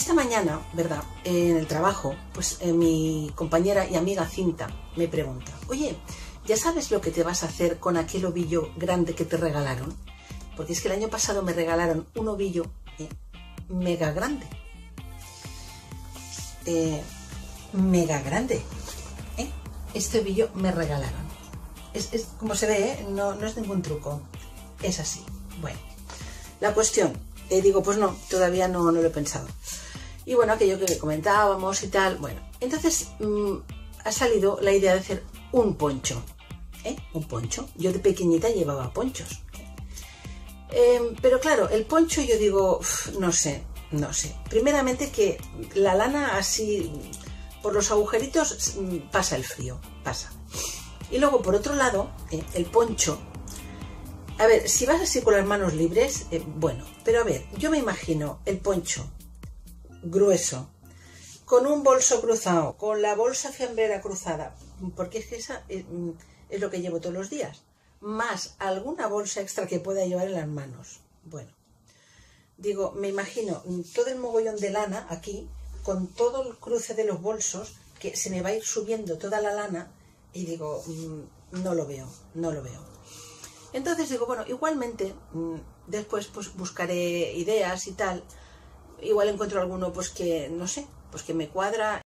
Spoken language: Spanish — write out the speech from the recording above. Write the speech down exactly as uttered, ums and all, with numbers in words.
esta mañana, ¿verdad? En el trabajo, pues eh, mi compañera y amiga Cinta me pregunta, oye, ¿ya sabes lo que te vas a hacer con aquel ovillo grande que te regalaron? Porque es que el año pasado me regalaron un ovillo eh, mega grande. Eh, mega grande. ¿eh? Este ovillo me regalaron. Es, es como se ve, ¿eh? no, no es ningún truco. Es así. Bueno, la cuestión, eh, digo, pues no, todavía no, no lo he pensado. Y bueno, aquello que comentábamos y tal, bueno, entonces mmm, ha salido la idea de hacer un poncho. ¿eh? Un poncho. Yo de pequeñita llevaba ponchos. Eh, pero claro, el poncho yo digo, uf, no sé, no sé. Primeramente que la lana así, por los agujeritos pasa el frío, pasa. Y luego por otro lado, eh, el poncho, a ver, si vas así con las manos libres, eh, bueno, pero a ver, yo me imagino el poncho grueso, con un bolso cruzado, con la bolsa fiambrera cruzada, porque es que esa es, es lo que llevo todos los días. Más alguna bolsa extra que pueda llevar en las manos. Bueno, digo, me imagino todo el mogollón de lana aquí, con todo el cruce de los bolsos, que se me va a ir subiendo toda la lana, y digo, mmm, no lo veo, no lo veo. Entonces digo, bueno, igualmente, mmm, después pues buscaré ideas y tal, igual encuentro alguno pues que, no sé, pues que me cuadra